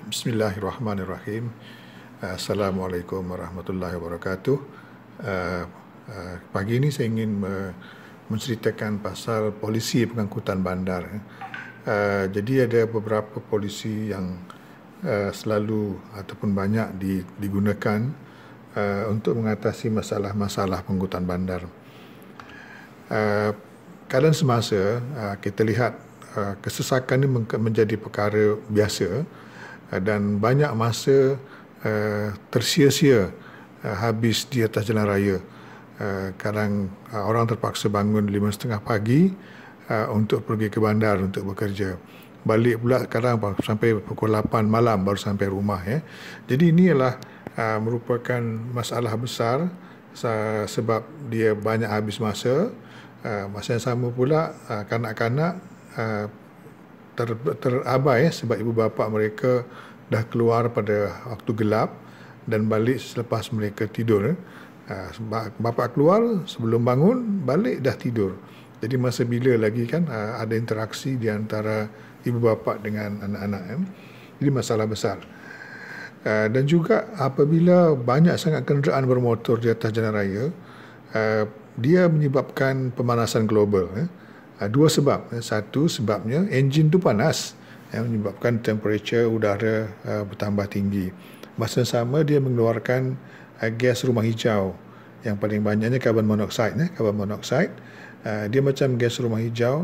Bismillahirrahmanirrahim. Assalamualaikum warahmatullahi wabarakatuh. Pagi ini saya ingin menceritakan pasal polisi pengangkutan bandar. Jadi ada beberapa polisi yang selalu ataupun banyak digunakan untuk mengatasi masalah-masalah pengangkutan bandar. Keadaan semasa kita lihat kesesakan ini menjadi perkara biasa dan banyak masa tersia-sia habis di atas jalan raya. Kadang orang terpaksa bangun 5:30 pagi untuk pergi ke bandar untuk bekerja. Balik pula kadang sampai pukul 8 malam baru sampai rumah. Jadi ini adalah merupakan masalah besar sebab dia banyak habis masa. Masa yang sama pula kanak-kanak terabai sebab ibu bapa mereka dah keluar pada waktu gelap dan balik selepas mereka tidur. Bapa keluar sebelum bangun, balik dah tidur. Jadi masa bila lagi kan ada interaksi di antara ibu bapa dengan anak-anak. Jadi masalah besar. Dan juga apabila banyak sangat kenderaan bermotor di atas jalan raya, dia menyebabkan pemanasan global. Dua sebab. Satu sebabnya enjin tu panas yang menyebabkan temperature udara bertambah tinggi. Masa sama dia mengeluarkan gas rumah hijau yang paling banyaknya carbon monoxide. Carbon monoxide dia macam gas rumah hijau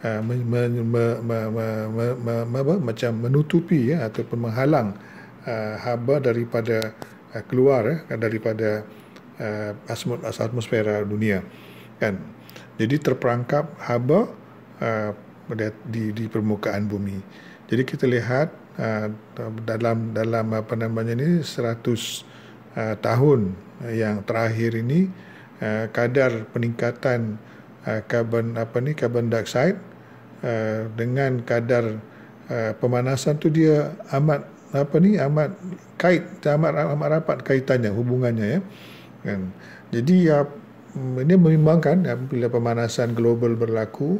macam menutupi ataupun menghalang haba daripada keluar daripada atmosfera dunia kan. Jadi terperangkap haba di permukaan bumi. Jadi kita lihat dalam apa namanya ni 100 tahun yang terakhir ini kadar peningkatan carbon dioxide dengan kadar pemanasan tu dia amat rapat kaitannya, hubungannya kan. Jadi ini membimbangkan bila pemanasan global berlaku,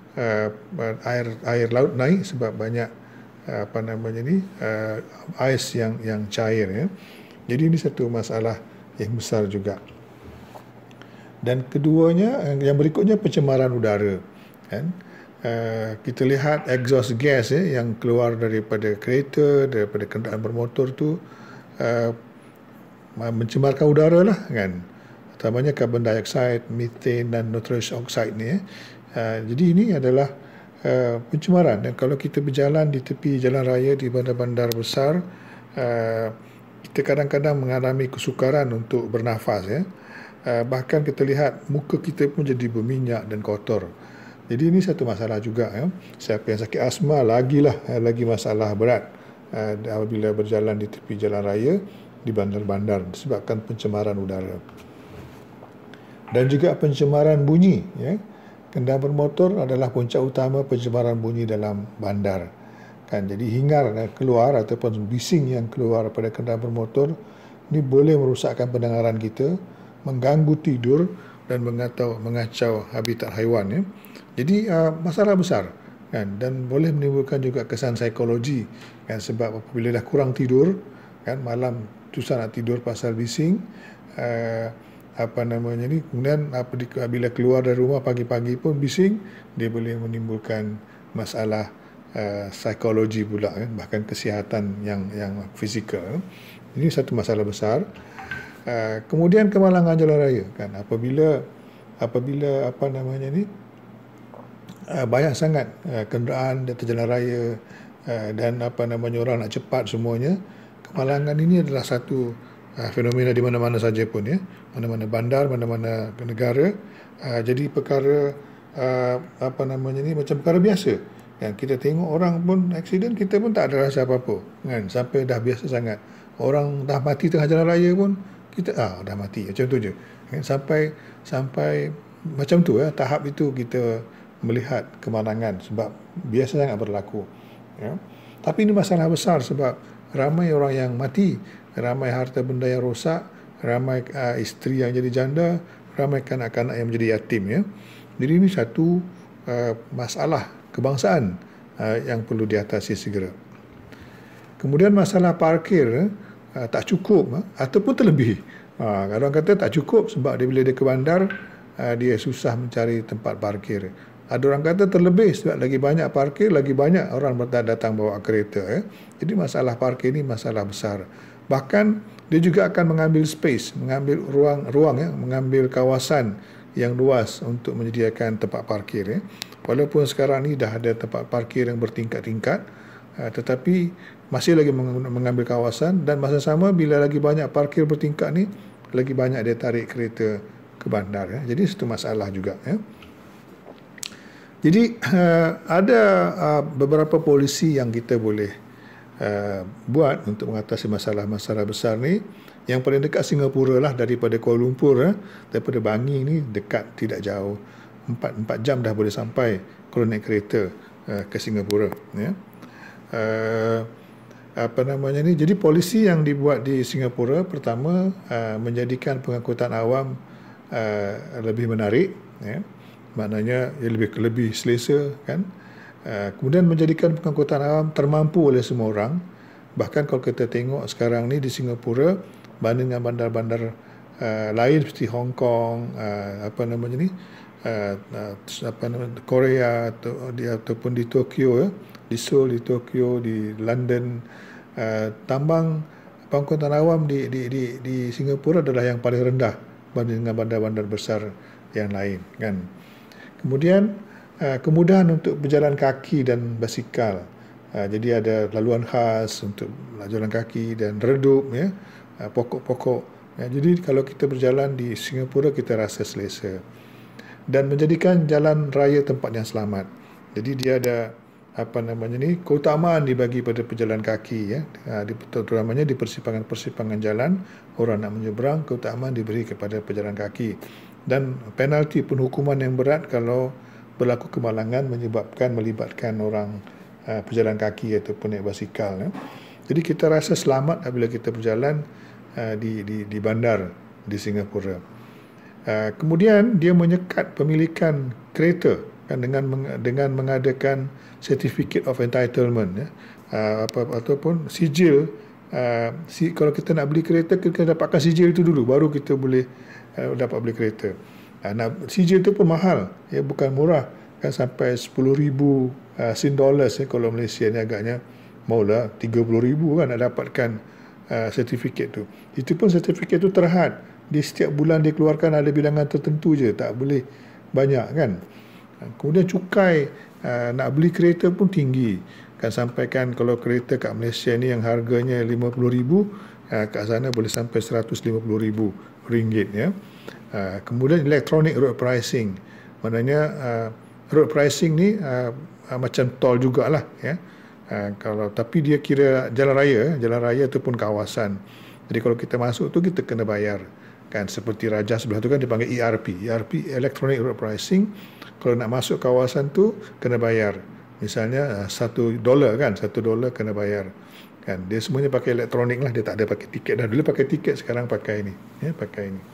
air laut naik sebab banyak ais yang cair. Jadi ini satu masalah yang besar juga. Dan keduanya, yang berikutnya pencemaran udara kan. Kita lihat exhaust gas yang keluar daripada kereta, daripada kenderaan bermotor tu mencemarkan udara lah kan. Utamanya carbon dioxide, methane dan nitrous oxide ni. Jadi ini adalah pencemaran. Dan kalau kita berjalan di tepi jalan raya di bandar-bandar besar, kita kadang-kadang mengalami kesukaran untuk bernafas. Bahkan kita lihat muka kita pun jadi berminyak dan kotor. Jadi ini satu masalah juga. Siapa yang sakit asma lagi masalah berat apabila berjalan di tepi jalan raya di bandar-bandar disebabkan pencemaran udara. Dan juga pencemaran bunyi. Kendaraan bermotor adalah puncak utama pencemaran bunyi dalam bandar. Kan, jadi hingar keluar ataupun bising yang keluar pada kendaraan bermotor ini boleh merosakkan pendengaran kita, mengganggu tidur dan mengacau habitat haiwan. Jadi masalah besar kan, dan boleh menimbulkan juga kesan psikologi kan, sebab apabila dah kurang tidur kan, malam susah nak tidur pasal bising, kemudian bila keluar dari rumah pagi-pagi pun bising, dia boleh menimbulkan masalah psikologi pula kan, bahkan kesihatan yang fizikal. Ini satu masalah besar. Kemudian kemalangan jalan raya kan, apabila banyak sangat kenderaan di atas jalan raya dan orang nak cepat semuanya, kemalangan ini adalah satu fenomena di mana-mana saja pun mana-mana bandar, mana-mana negara. Jadi perkara macam perkara biasa kan. Kita tengok orang pun aksiden, kita pun tak ada rasa apa-apa kan, sampai dah biasa sangat. Orang dah mati tengah jalan raya pun kita dah mati macam tu je kan? Sampai macam tu tahap itu kita melihat kemalangan sebab biasa sangat berlaku. Tapi ini masalah besar sebab ramai orang yang mati, ramai harta benda yang rosak, ramai isteri yang jadi janda, ramai kanak-kanak yang menjadi yatim. Jadi ini satu masalah kebangsaan yang perlu diatasi segera. Kemudian masalah parkir tak cukup ataupun terlebih. Orang kata tak cukup sebab bila dia ke bandar, dia susah mencari tempat parkir. Ada orang kata terlebih sebab lagi banyak parkir, lagi banyak orang datang bawa kereta. Jadi masalah parkir ini masalah besar. Bahkan dia juga akan mengambil space, mengambil ruang mengambil kawasan yang luas untuk menyediakan tempat parkir. Walaupun sekarang ni dah ada tempat parkir yang bertingkat-tingkat, tetapi masih lagi mengambil kawasan, dan masa sama bila lagi banyak parkir bertingkat ni, lagi banyak dia tarik kereta ke bandar. Jadi itu masalah juga. Jadi ada beberapa polisi yang kita boleh buat untuk mengatasi masalah-masalah besar ni. Yang paling dekat Singapura lah daripada Kuala Lumpur. Daripada Bangi ni dekat, tidak jauh. 4 jam dah boleh sampai kalau naik kereta ke Singapura. Jadi polisi yang dibuat di Singapura, pertama menjadikan pengangkutan awam lebih menarik, maknanya lebih selesa, kan. Kemudian menjadikan pengangkutan awam termampu oleh semua orang. Bahkan kalau kita tengok sekarang ni di Singapura, banding dengan bandar-bandar lain seperti Hong Kong, Korea ataupun di Tokyo, di Seoul, di Tokyo, di London, tambang pengangkutan awam di Singapura adalah yang paling rendah banding dengan bandar-bandar besar yang lain, kan. Kemudian kemudahan untuk berjalan kaki dan basikal. Jadi ada laluan khas untuk jalan kaki dan redup, pokok-pokok. Jadi kalau kita berjalan di Singapura, kita rasa selesa. Dan menjadikan jalan raya tempat yang selamat. Jadi dia ada keutamaan dibagi pada pejalan kaki, terutamanya di persimpangan-persimpangan jalan, orang nak menyeberang, keutamaan diberi kepada pejalan kaki. Dan penalti pun hukuman yang berat kalau berlaku kemalangan melibatkan orang pejalan kaki ataupun naik basikal. Jadi kita rasa selamat apabila kita berjalan di bandar di Singapura. Kemudian dia menyekat pemilikan kereta, kan, dengan mengadakan certificate of entitlement, ataupun sijil. Kalau kita nak beli kereta, kita dapatkan sijil itu dulu, baru kita boleh dapat beli kereta. Sijil itu pun mahal, bukan murah, kan, sampai 10,000 Sing dollars. Kalau Malaysia ni agaknya maulah 30,000 kan nak dapatkan sertifikat tu. Itu pun sertifikat tu terhad, di setiap bulan dia keluarkan ada bilangan tertentu je, tak boleh banyak, kan. Kemudian cukai nak beli kereta pun tinggi, kan, sampaikan kalau kereta kat Malaysia ni yang harganya 50,000, kat sana boleh sampai 150,000 ringgit, kemudian electronic road pricing, maknanya road pricing ni macam tol jugalah, tapi dia kira jalan raya ataupun kawasan. Jadi kalau kita masuk tu kita kena bayar, kan, seperti Raja sebelah tu kan dipanggil ERP, electronic road pricing. Kalau nak masuk kawasan tu kena bayar, misalnya $1 kan, $1 kena bayar, kan. Dia semuanya pakai elektronik lah, dia tak ada pakai tiket dah. Dulu pakai tiket, sekarang pakai ini, pakai ini.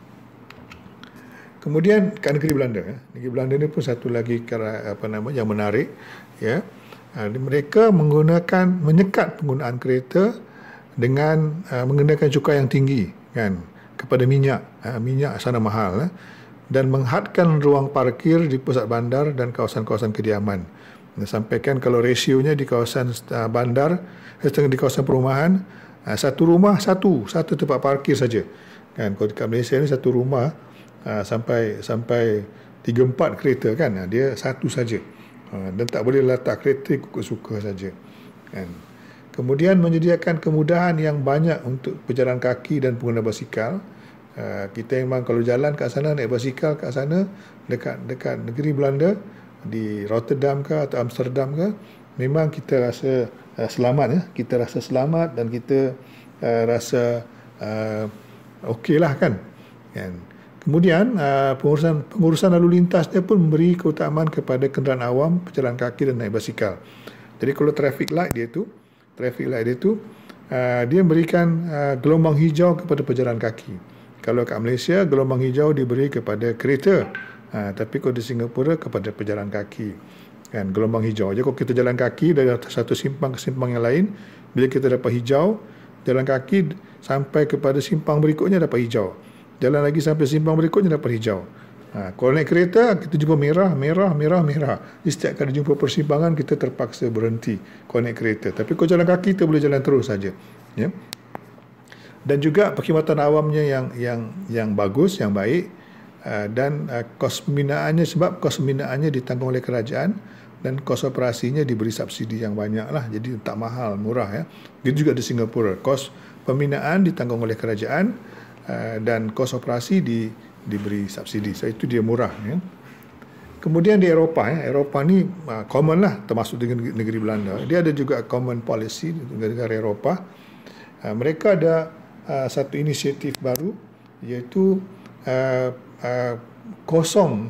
Kemudian kat negeri Belanda, negeri Belanda ni pun satu lagi yang menarik, mereka menyekat penggunaan kereta dengan mengenakan cukai yang tinggi, kan, kepada minyak sana mahal, dan menghadkan ruang parkir di pusat bandar dan kawasan-kawasan kediaman. Sampaikan kalau rasionya di kawasan bandar, di kawasan perumahan, satu rumah satu tempat parkir saja, kan. Kalau dekat Malaysia ni satu rumah sampai 3-4 kereta, kan, dia satu saja, dan tak boleh letak kereta ikut suka saja, kan. Kemudian menyediakan kemudahan yang banyak untuk pejalan kaki dan pengguna basikal. Kita memang kalau jalan kat sana, naik basikal kat sana, dekat negeri Belanda, di Rotterdam ke atau Amsterdam ke, memang kita rasa selamat, kita rasa selamat dan kita rasa okey lah, kan. Kemudian pengurusan lalu lintas dia pun memberi keutamaan kepada kenderaan awam, pejalan kaki dan naik basikal. Jadi kalau traffic light dia tu dia memberikan gelombang hijau kepada pejalan kaki. Kalau kat Malaysia gelombang hijau diberi kepada kereta, tapi kalau di Singapura kepada pejalan kaki, kan, gelombang hijau. Jadi kalau kita jalan kaki dari satu simpang ke simpang yang lain, bila kita dapat hijau, jalan kaki sampai kepada simpang berikutnya dapat hijau. Jalan lagi sampai simpang berikutnya dapat hijau. Kalau naik kereta, kita jumpa merah. Jadi setiap kali jumpa persimpangan, kita terpaksa berhenti kalau naik kereta. Tapi kalau jalan kaki, kita boleh jalan terus saja. Ya. Dan juga perkhidmatan awamnya yang bagus, yang baik, dan kos pembinaannya, sebab kos pembinaannya ditanggung oleh kerajaan dan kos operasinya diberi subsidi yang banyak lah, jadi tak mahal, murah ya. Itu juga di Singapura, kos pembinaan ditanggung oleh kerajaan dan kos operasi diberi subsidi, so itu dia murah ya. Kemudian di Eropah, Eropah ni common lah, termasuk dengan negeri Belanda. Dia ada juga common policy negara-negara Eropah. Mereka ada satu inisiatif baru, iaitu kosong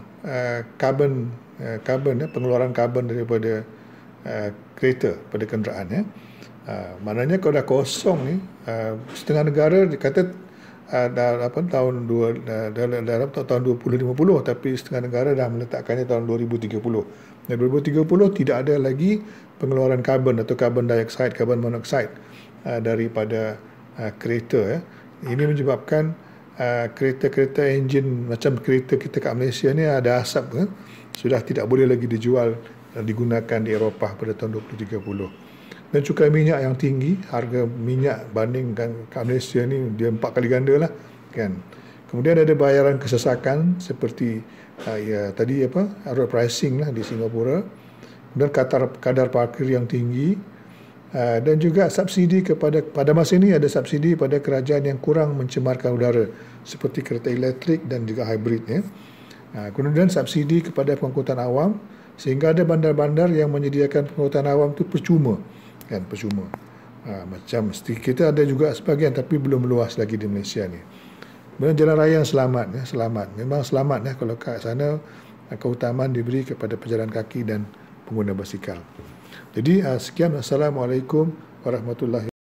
pengeluaran karbon daripada kereta, pada kenderaan ya. Maknanya kalau dah kosong ni, setengah negara dikata tahun 2050, tapi setengah negara dah meletakkannya tahun 2030. Dan 2030 tidak ada lagi pengeluaran karbon atau carbon dioxide, carbon monoxide daripada kereta ya. Ini menyebabkan kereta-kereta enjin macam kereta kita kat Malaysia ni ada asap ya, sudah tidak boleh lagi dijual dan digunakan di Eropah pada tahun 2030. Dan cukai minyak yang tinggi, harga minyak bandingkan kat Malaysia ni dia 4 kali ganda lah kan. Kemudian ada bayaran kesesakan seperti road pricing lah di Singapura. Dan kadar parkir yang tinggi, dan juga subsidi pada masa ini ada subsidi pada kerajaan yang kurang mencemarkan udara seperti kereta elektrik dan juga hybrid ya. Kemudian subsidi kepada pengangkutan awam, sehingga ada bandar-bandar yang menyediakan pengangkutan awam itu percuma kan, percuma. Macam kita ada juga sebagian, tapi belum meluas lagi di Malaysia ni. Kemudian jalan raya yang selamat ya, selamat. Memang selamat ya kalau kat sana keutamaan diberi kepada pejalan kaki dan pengguna basikal. Jadi sekian, Assalamualaikum warahmatullahi wabarakatuh.